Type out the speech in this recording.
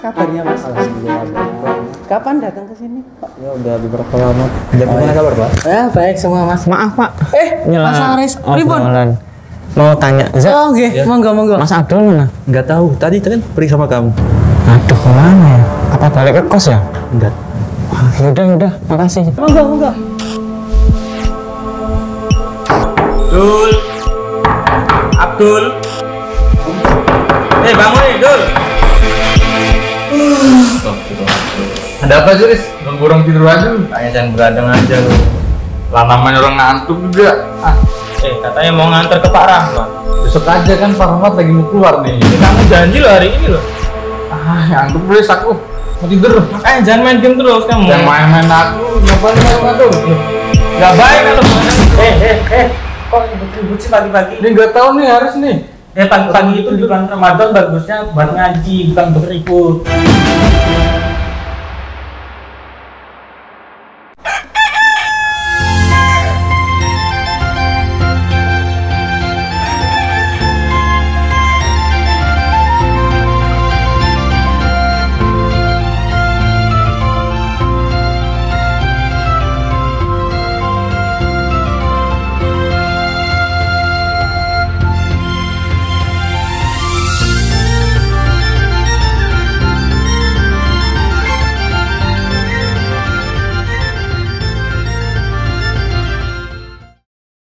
kabarnya Mas? Alhamdulillah. Kapan datang ke sini? Ya udah beberapa lama. Gimana kabar, Pak? Ya, baik semua Mas. Maaf Pak. Mas Aris, pripun? Mau tanya, Oh, nggih, monggo. Mas Abdul mana? Enggak tahu. Tadi kan pergi sama kamu. Aduh, kemana ya? Apa balik ke kos ya? Enggak. Yaudah, makasih. Monggo. Abdul. Bangun nih, Dul. Ada apa sih, Riz? Nunggu orang tidur aja lu? Tanya jangan beradang aja lu. Lah namanya orang ngantuk juga. Katanya mau nganter ke Pak Rahmat. Besok aja kan Pak Rahmat lagi mau keluar nih. Kamu janji lo hari ini lo. Ngantuk Riz aku. Mau tidur. Makanya jangan main game terus kamu. Yang main-main aku, ngapain ngantuk? Gak baik kalau kok ribut-ribut sih pagi-pagi? Ini nggak tahu nih Haris nih. Pagi-pagi itu di bulan Ramadan bagusnya buat ngaji, bukan untuk ribut.